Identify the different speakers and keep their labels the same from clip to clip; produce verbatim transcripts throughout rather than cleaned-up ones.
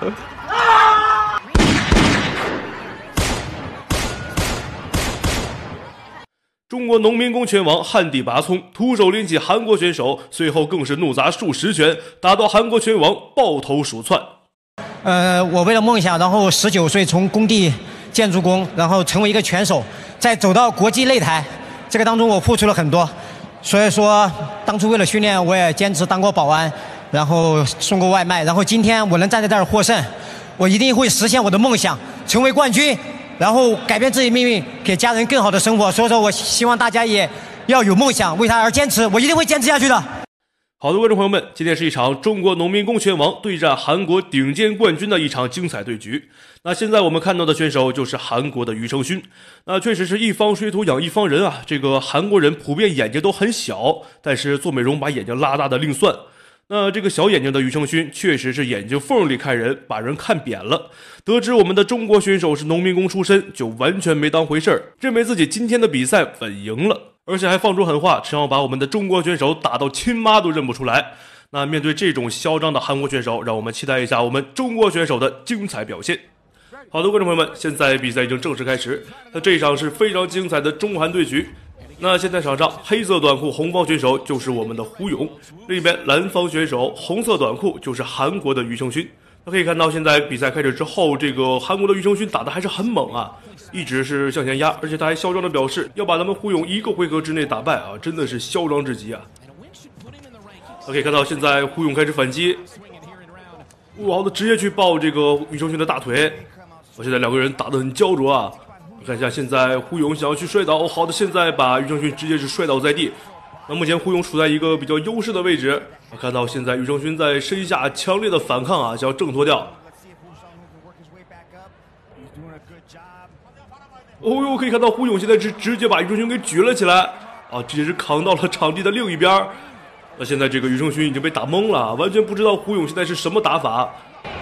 Speaker 1: 中国农民工拳王旱地拔葱，徒手拎起韩国选手，随后更是怒砸数十拳，打到韩国拳王抱头鼠窜。
Speaker 2: 呃，我为了梦想，然后十九岁从工地建筑工，然后成为一个拳手，再走到国际擂台，这个当中我付出了很多。所以说，当初为了训练，我也坚持当过保安，然后送过外卖，然后今天我能站在这儿获胜，我一定会实现我的梦想，成为冠军。然后改变自己命运，给家人更好的生活。所以说我希望大家也要有梦想，为他而坚持，我一定会坚持下去的。
Speaker 1: 好的，观众朋友们，今天是一场中国农民工拳王对战韩国顶尖冠军的一场精彩对局。那现在我们看到的选手就是韩国的庾澄勋。那确实是一方水土养一方人啊，这个韩国人普遍眼睛都很小，但是做美容把眼睛拉大的另算。那这个小眼睛的庾澄勋确实是眼睛缝里看人，把人看扁了。得知我们的中国选手是农民工出身，就完全没当回事儿，认为自己今天的比赛稳赢了，而且还放出狠话，想要把我们的中国选手打到亲妈都认不出来。那面对这种嚣张的韩国选手，让我们期待一下我们中国选手的精彩表现。好的，观众朋友们，现在比赛已经正式开始，那这一场是非常精彩的中韩对局。那现在场上黑色短裤红方选手就是我们的胡勇，另一边蓝方选手红色短裤就是韩国的庾澄勋。那可以看到现在比赛开始之后，这个韩国的庾澄勋打得还是很猛啊，一直是向前压，而且他还嚣张的表示要把咱们胡勇一个回合之内打败啊，真的是嚣张至极啊。那可以看到现在胡勇开始反击，哇，他直接去抱这个庾澄勋的大腿，我现在两个人打得很焦灼啊。看一下，现在胡勇想要去摔倒，哦，好的，现在把庾澄勋直接是摔倒在地。那目前胡勇处在一个比较优势的位置，看到现在庾澄勋在身下强烈的反抗啊，想要挣脱掉。哦呦，可以看到胡勇现在是直接把庾澄勋给举了起来啊，直接是扛到了场地的另一边。那现在这个庾澄勋已经被打懵了，完全不知道胡勇现在是什么打法。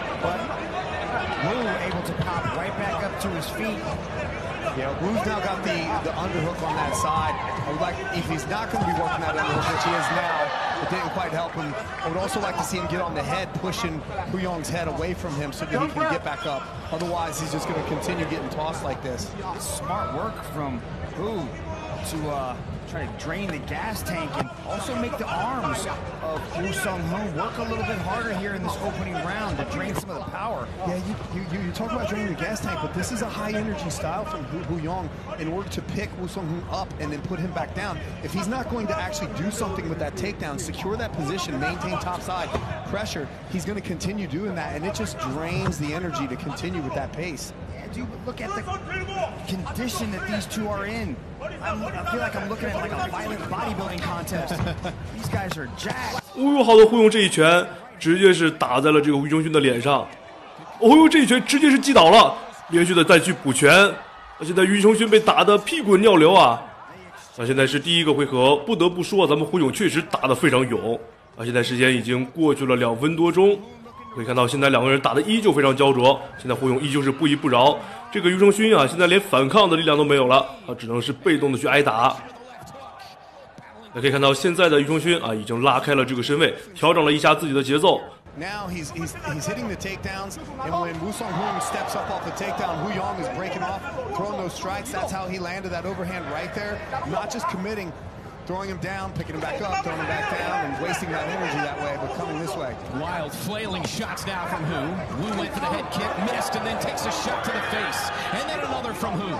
Speaker 3: Yeah, Wu's now got the, the underhook on that side. I would like, if he's not going to be working that underhook, which he is now, it didn't quite help him. I would also like to see him get on the head, pushing Hu Yong's head away from him so that he can get back up. Otherwise, he's just going to continue getting tossed like this.
Speaker 4: Smart work from Hu to uh, try to drain the gas tank and also make the arms of Woo Sung-hoon work a little bit harder here in this opening round to drain some of the power.
Speaker 3: Yeah, you, you, you talk about draining the gas tank, but this is a high-energy style from Hu Yong in order to pick Woo Sung-hoon up and then put him back down. If he's not going to actually do something with that takedown, secure that position, maintain topside pressure, he's going to continue doing that, and it just drains the energy to continue with that pace.
Speaker 4: Dude, look at the condition that these two are in. I'm, I feel like I'm looking at like a violent bodybuilding contest. These guys are jacked.
Speaker 1: 哦呦，好的，胡勇这一拳直接是打在了这个庾澄勋的脸上。哦呦，这一拳直接是击倒了，连续的再去补拳。现在庾澄勋被打得屁滚尿流啊！那现在是第一个回合，不得不说咱们胡勇确实打得非常勇啊！现在时间已经过去了两分多钟。可以看到，现在两个人打得依旧非常焦灼。现在胡勇依旧是不依不饶，这个庾澄勋啊，现在连反抗的力量都没有了，啊，只能是被动的去挨打。那可以看到，现在的庾澄勋啊，已经拉开了这个身位，调整了一下自己的节奏。
Speaker 3: Now he's he's he's hitting the takedowns, and when Woo Sung-hoon steps up off the takedown, Hu Yong is breaking off, throwing those strikes. That's how he landed that overhand right there. Not just committing. Throwing him down, picking him back up, throwing him back down, and wasting that energy that way, but coming this way.
Speaker 5: Wild flailing shots now from Hu. Wu went for the head kick, missed, and then takes a shot to the face. And then another from Hu.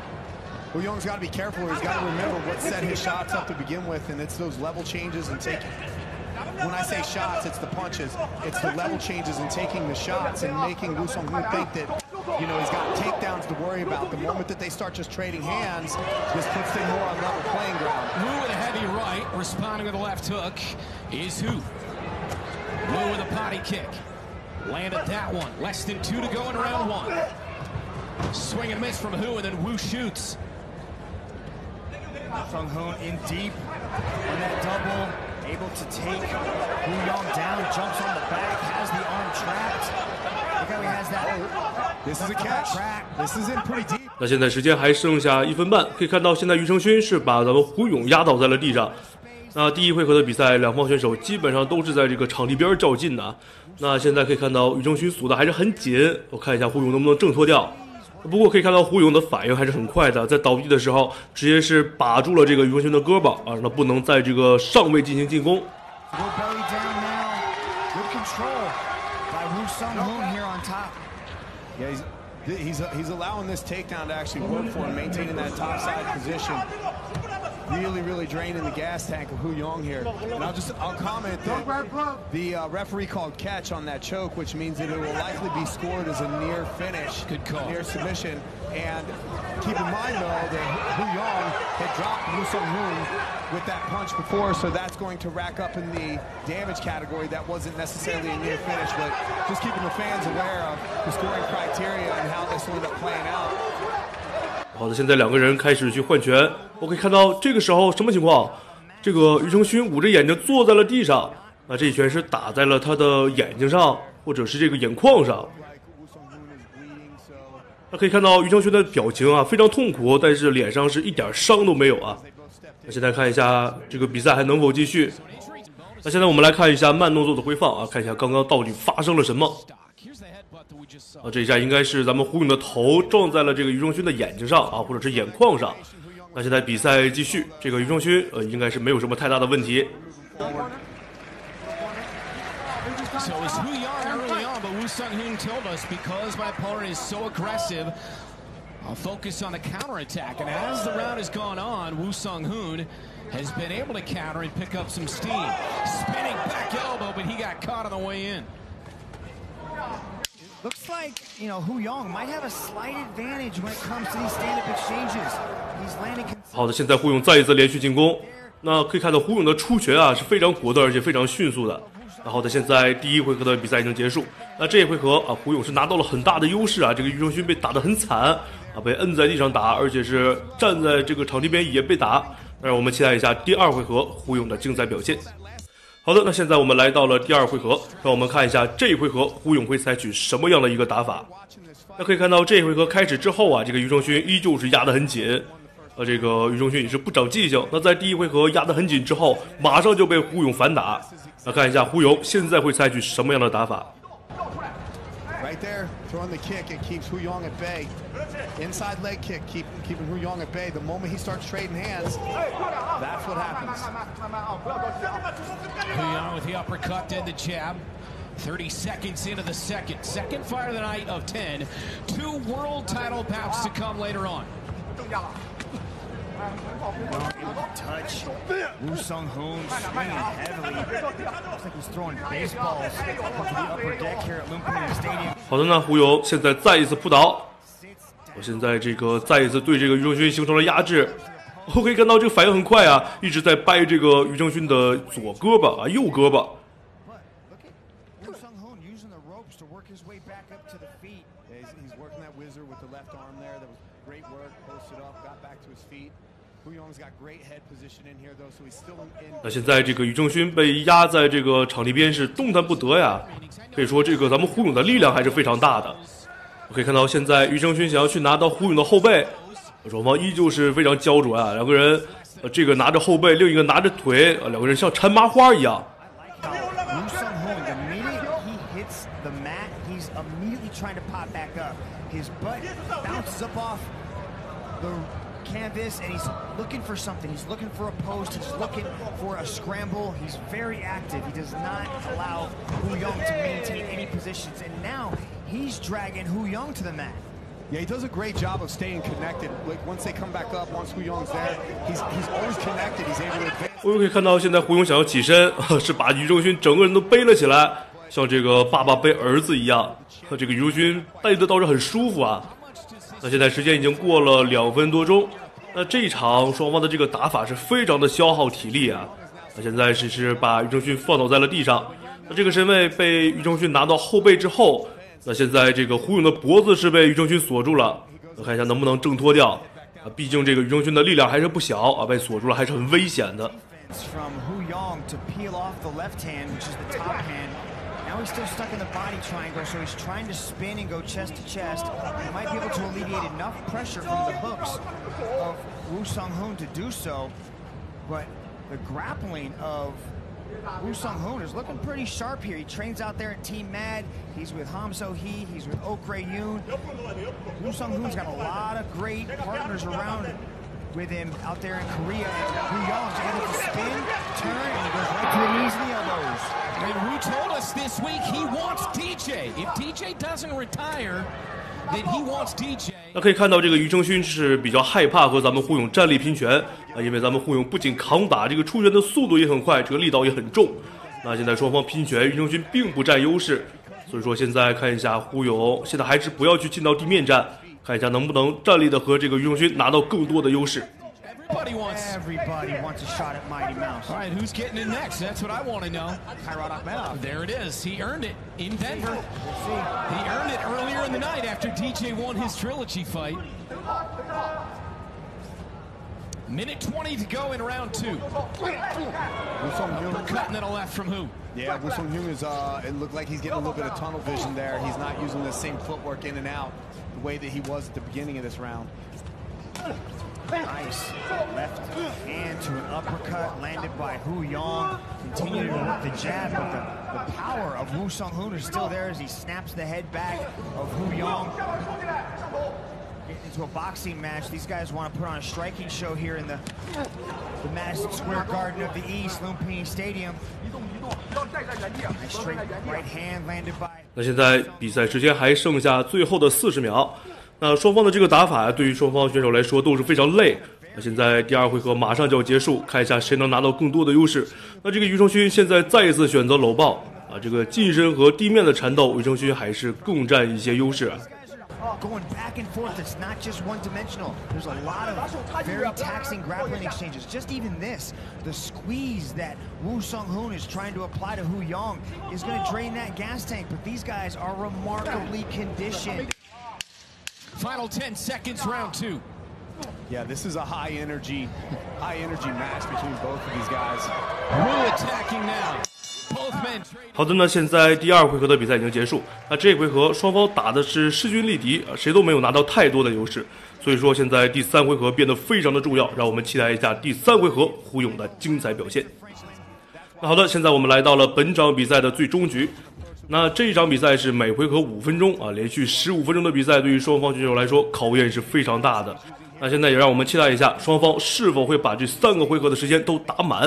Speaker 3: Hu Yong's got to be careful. He's got to remember what set his shots up to begin with, and it's those level changes and taking. When I say shots, it's the punches. It's the level changes and taking the shots and making Woo Sung-hoon think that, you know, he's got takedowns to worry about. The moment that they start just trading hands, this puts them more on level playing ground.
Speaker 5: Wu with a heavy right, responding with a left hook is Hu. Wu with a body kick. Landed that one. Less than two to go in round one. Swing and miss from Hu, and then Wu shoots.
Speaker 4: Sung-hoon in deep on that double. Able to take Hu Yong down, jumps on the back, has the arm trapped. Look how he has that.
Speaker 3: This is a catch. This is in pretty deep.
Speaker 1: 那现在时间还剩下一分半，可以看到现在庾澄勋是把咱们胡勇压倒在了地上。 那第一回合的比赛，两方选手基本上都是在这个场地边较劲的。那现在可以看到，于正勋锁的还是很紧，我看一下胡勇能不能挣脱掉。不过可以看到胡勇的反应还是很快的，在倒地的时候直接是把住了这个于正勋的胳膊啊，让他不能在这个上位进行进攻。
Speaker 3: He's, he's allowing this takedown to actually work for him, maintaining that top side position. Really, really draining the gas tank of Hu Yong here. And I'll just, I'll comment that the uh, referee called catch on that choke, which means that it will likely be scored as a near finish,
Speaker 5: Good call.
Speaker 3: near submission. And keep in mind though that Hu Yong had dropped Woo Sung Hoon with that punch before, so that's going to rack up in the damage category. That wasn't necessarily a near finish, but just keeping the fans aware of the scoring criteria and how this will end up playing out.
Speaker 1: 好的，现在两个人开始去换拳。我可以看到这个时候什么情况？这个于承勋捂着眼睛坐在了地上，那这一拳是打在了他的眼睛上，或者是这个眼眶上。那可以看到于承勋的表情啊，非常痛苦，但是脸上是一点伤都没有啊。那现在看一下这个比赛还能否继续？那现在我们来看一下慢动作的回放啊，看一下刚刚到底发生了什么。啊，这一下应该是咱们胡勇的头撞在了这个于正勋的眼睛上啊，或者是眼眶上。那现在比赛继续，这个于正勋呃应该是没有什么太大的问题。
Speaker 5: So it was Hu Yong early on, but Woo Sung Hoon told us because my opponent is so aggressive, I'll focus on the counterattack. And as the round has gone on, Woo Sung Hoon has been able to counter and pick up some steam. Spinning back elbow, but he got caught on the way in.
Speaker 4: Looks like, you know, Hu Yong might have a slight advantage when it comes to these stand-up exchanges. He's landing.
Speaker 1: 好的，现在胡勇再一次连续进攻。那可以看到胡勇的出拳啊是非常果断而且非常迅速的。然后的现在第一回合的比赛已经结束。那这一回合啊，胡勇是拿到了很大的优势啊。这个于正勋被打得很惨啊，被摁在地上打，而且是站在这个场地边也被打。那让我们期待一下第二回合胡勇的精彩表现。好的，那现在我们来到了第二回合，让我们看一下这一回合胡勇会采取什么样的一个打法。那可以看到这一回合开始之后啊，这个于正勋依旧是压得很紧，呃，这个于正勋也是不长记性。那在第一回合压得很紧之后，马上就被胡勇反打。那看一下胡勇现在会采取什么样的打法。
Speaker 3: Right there, throwing the kick, it keeps Hu Yong at bay. Inside leg kick, keep, keeping Hu Yong at bay. The moment he starts trading hands, that's what happens.
Speaker 5: Hu Yong with the uppercut and the jab. thirty seconds into the second. Second fight of the night of ten. Two world title bouts to come later on.
Speaker 4: Touch. Woo Sung Hoon swinging heavily. Looks like he's throwing baseballs to the upper deck here at Lumpur Stadium.
Speaker 1: 好的呢，胡勇现在再一次扑倒。我现在这个再一次对这个于正勋形成了压制。我可以看到这个反应很快啊，一直在掰这个于正勋的左胳膊啊，右胳膊。
Speaker 4: Woo Sung Hoon using the ropes to work his way back up to the feet.
Speaker 3: He's, he's working that whizzer with the left arm there. That was great work. Posted up, got back to his feet. Hu Yong's got great head position in here though, so he's still in.
Speaker 1: 那现在这个于正勋被压在这个场地边是动弹不得呀，可以说这个咱们胡勇的力量还是非常大的。我可以看到现在于正勋想要去拿到胡勇的后背，双方依旧是非常焦灼啊，两个人呃这个拿着后背，另一个拿着腿，呃两个人像缠麻花一样。
Speaker 4: Woo Sung Hoon, the minute he hits the mat, he's immediately trying to pop back up. His butt bounces up off the canvas and he's looking for something. He's looking for a post. He's looking for a scramble. He's very active. He does not allow Hu Yong to maintain any positions. And now he's dragging Hu Yong to the mat.
Speaker 3: Yeah, he does a great job of staying connected. Like once they come back up, once Hu Yong's there, he's he's always connected. He's able to advance.
Speaker 1: 我又可以看到现在胡勇想要起身，是把于正勋整个人都背了起来，像这个爸爸背儿子一样。这个于正勋背的倒是很舒服啊。那现在时间已经过了两分多钟，那这一场双方的这个打法是非常的消耗体力啊。那现在是是把于正勋放倒在了地上，那这个身位被于正勋拿到后背之后，那现在这个胡勇的脖子是被于正勋锁住了，我看一下能不能挣脱掉啊，毕竟这个于正勋的力量还是不小啊，被锁住了还是很危险的。
Speaker 4: From Hu Yong to peel off the left hand, which is the top hand. Now he's still stuck in the body triangle, so he's trying to spin and go chest to chest. He might be able to alleviate enough pressure from the hooks of Woo Sung Hoon to do so, but the grappling of Woo Sung Hoon is looking pretty sharp here. He trains out there at Team Mad. He's with Ham So Hee. He's with Ok Rae Yoon. Woo Sung Hoon's got a lot of great partners around with him out there in Korea. And Woo Young's able to spin, turn, and he goes right to the knees and the elbows.
Speaker 5: And Woo told us this week he wants D J. If D J doesn't retire, then he wants D J.
Speaker 1: 那可以看到，这个余承勋是比较害怕和咱们护勇站立拼拳啊，因为咱们护勇不仅扛打，这个出拳的速度也很快，这个力道也很重。那现在双方拼拳，余承勋并不占优势，所以说现在看一下护勇，现在还是不要去进到地面战，看一下能不能站立的和这个余承勋拿到更多的优势。
Speaker 5: Everybody wants.
Speaker 4: Everybody wants a shot at Mighty Mouse.
Speaker 5: All right, who's getting it next? That's what I want to know.
Speaker 4: Kairat Akhmedov.
Speaker 5: There it is. He earned it in Denver. He earned it earlier in the night after D J won his trilogy fight. Minute twenty to go in round two. Uppercut and then a left from who?
Speaker 3: Yeah, Woo Sung Hoon is, uh, it looked like he's getting a little bit of tunnel vision there. He's not using the same footwork in and out the way that he was at the beginning of this round.
Speaker 4: Nice left hand to an uppercut landed by Woo Young. Continuing to work the jab, but the, the power of Woo Sung Hoon is still there as he snaps the head back of Woo Young. Getting into a boxing match. These guys want to put on a striking show here in the, the Madison Square Garden of the East, Lumpini Stadium. Nice straight right hand landed by.
Speaker 1: 那现在比赛时间还剩下最后的四十秒。那双方的这个打法对于双方选手来说都是非常累。那现在第二回合马上就要结束，看一下谁能拿到更多的优势。那这个余承勋现在再一次选择搂抱啊，这个近身和地面的缠斗，余承勋还是更占一些优势。
Speaker 4: Going back and forth, it's not just one-dimensional. There's a lot of very taxing grappling exchanges. Just even this, the squeeze that Woo Sung Hoon is trying to apply to Woo Young is going to drain that gas tank. But these guys are remarkably conditioned.
Speaker 5: Final ten seconds, round two.
Speaker 3: Yeah, this is a high energy, high energy match between both of these guys.
Speaker 5: Woo attacking now. Both men.
Speaker 1: 好的，那现在第二回合的比赛已经结束。那这回合双方打的是势均力敌，谁都没有拿到太多的优势。所以说现在第三回合变得非常的重要，让我们期待一下第三回合胡勇的精彩表现。那好的，现在我们来到了本场比赛的最终局。那这一场比赛是每回合五分钟啊，连续十五分钟的比赛，对于双方选手来说考验是非常大的。那现在也让我们期待一下，双方是否会把这三个回合的时间都打满。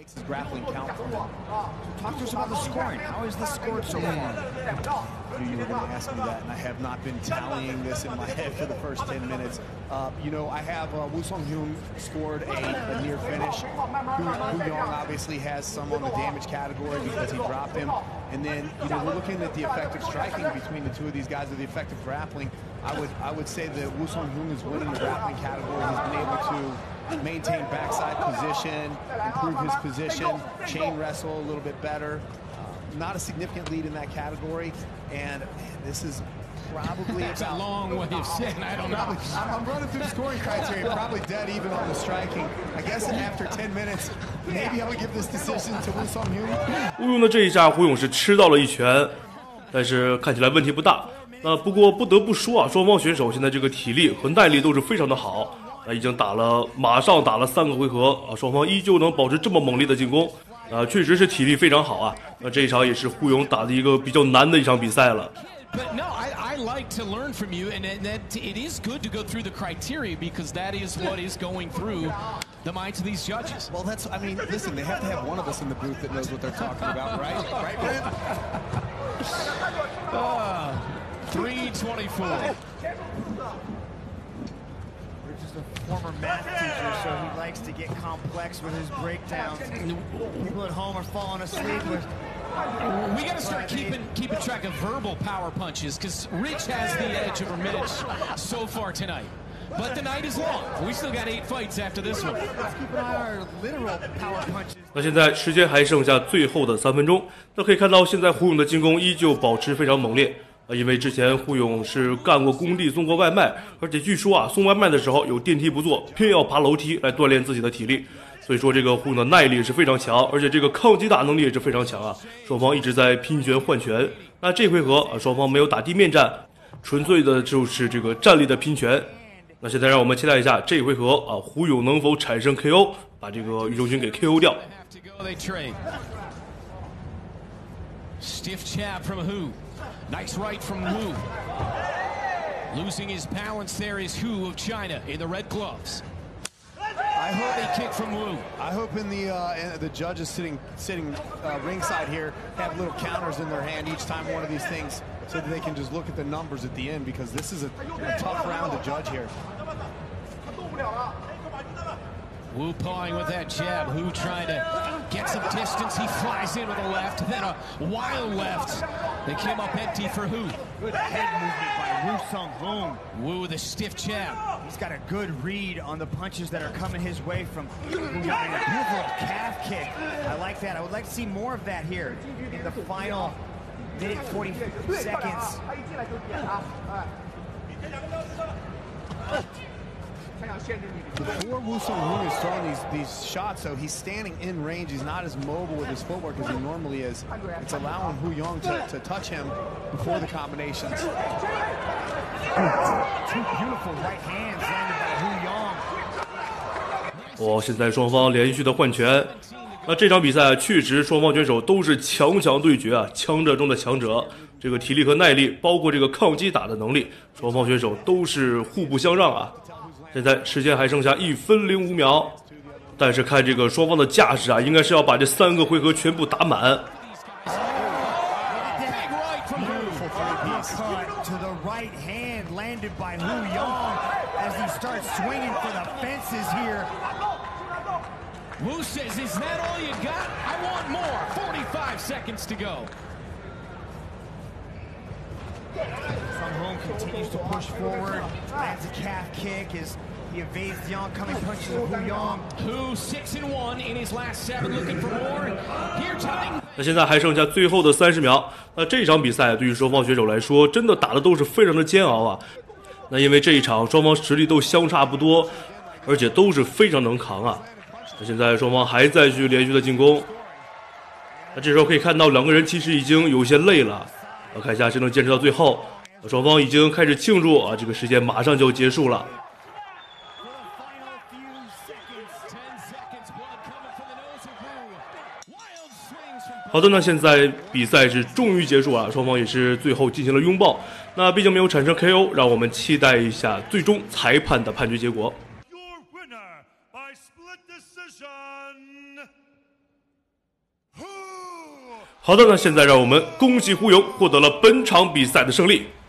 Speaker 4: Talk to us about the scoring. How is this scored so far?
Speaker 3: I knew you were going to ask me that, and I have not been tallying this in my head for the first ten minutes. Uh, you know, I have uh, Woo Sung Hoon scored a, a near finish. Woo Young obviously has some on the damage category because he dropped him. And then, you know, we're looking at the effective striking between the two of these guys, or the effective grappling. I would, I would say that Woo Sung Hoon is winning the grappling category. He's been able to maintain backside position, improve his position, chain wrestle a little bit better. Uh, not a significant lead in that category, and man, this is probably
Speaker 5: That's a long way of saying I don't know.
Speaker 3: Probably, I'm running through the scoring criteria, probably dead even on the striking. I guess after ten minutes, maybe I would give this decision to Woo Sung Hoon.
Speaker 1: 胡勇的这一下，胡勇是吃到了一拳，但是看起来问题不大。那不过不得不说啊，双方选手现在这个体力和耐力都是非常的好。啊，已经打了，马上打了三个回合啊，双方依旧能保持这么猛烈的进攻，啊，确实是体力非常好啊。那这一场也是胡勇打的一个比较难的一场比赛了。
Speaker 5: But no, I, I like to learn from you, and that it is good to go through the criteria because that is what is going through the minds of these judges.
Speaker 3: Well, that's, I mean, listen, they have to have one of us in the booth that knows what they're talking about, right? Right, man?
Speaker 5: uh, three twenty-four.
Speaker 4: Former math teacher, so he likes to get complex with his breakdowns. People at home are falling asleep with.
Speaker 5: We got to start keeping keeping track of verbal power punches because Rich has the edge over Mitch so far tonight. But the night is long. We still got eight fights after this one.
Speaker 4: Let's keep an eye on our literal power punches.
Speaker 1: 那现在时间还剩下最后的三分钟，那可以看到现在胡勇的进攻依旧保持非常猛烈。啊，因为之前胡勇是干过工地送过外卖，而且据说啊送外卖的时候有电梯不坐，偏要爬楼梯来锻炼自己的体力，所以说这个胡勇的耐力是非常强，而且这个抗击打能力也是非常强啊。双方一直在拼拳换拳，那这回合啊双方没有打地面战，纯粹的就是这个站立的拼拳。那现在让我们期待一下这回合啊胡勇能否产生 K O， 把这个庾澄勋给 K O 掉。
Speaker 5: Stiff jab from Hu. Nice right from Wu. Losing his balance there is Hu of China in the red gloves.
Speaker 3: I hope
Speaker 5: Body kick from Wu.
Speaker 3: I hope in the uh, in the judges sitting sitting uh, ringside here have little counters in their hand each time one of these things, so that they can just look at the numbers at the end, because this is a, a tough round to judge here.
Speaker 5: Wu pawing with that jab. Hu trying to get some distance. He flies in with a left, then a wild left. They came up empty for Hu.
Speaker 4: Good head movement by Woo Sung Hoon.
Speaker 5: Wu with a stiff jab.
Speaker 4: He's got a good read on the punches that are coming his way from Wu Yang. A beautiful calf kick. I like that. I would like to see more of that here in the final minute forty seconds.
Speaker 3: Before Woo Sung Hoon is throwing these, these shots, though, he's standing in range. He's not as mobile with his footwork as he normally is. It's allowing Hu Yang to, to touch him before the combinations.
Speaker 4: Two beautiful right hands landed by Hu Yang.
Speaker 1: 哦，现在双方连续的换拳。那这场比赛确实双方选手都是强强对决啊，强者中的强者。这个体力和耐力，包括这个抗击打的能力，双方选手都是互不相让啊。现在时间还剩下一分零五秒，但是看这个双方的架势啊，应该是要把这三个回合全部打满。
Speaker 5: Wu says, "Is that all you got? I want more." forty-five seconds to go.
Speaker 4: Sung Hoon continues to push forward, lands a calf kick as he evades the oncoming punches of Hu Yang.
Speaker 5: Hu six and one in his last seven, looking for more. Here time.
Speaker 1: 那现在还剩下最后的三十秒。那这场比赛对于双方选手来说，真的打的都是非常的煎熬啊。那因为这一场双方实力都相差不多，而且都是非常能扛啊。那现在双方还在去连续的进攻。那这时候可以看到两个人其实已经有些累了。我看一下谁能坚持到最后。双方已经开始庆祝啊，这个时间马上就结束了。好的，那现在比赛是终于结束了，双方也是最后进行了拥抱。那毕竟没有产生 K O， 让我们期待一下最终裁判的判决结果。好的，那现在让我们恭喜胡勇获得了本场比赛的胜利。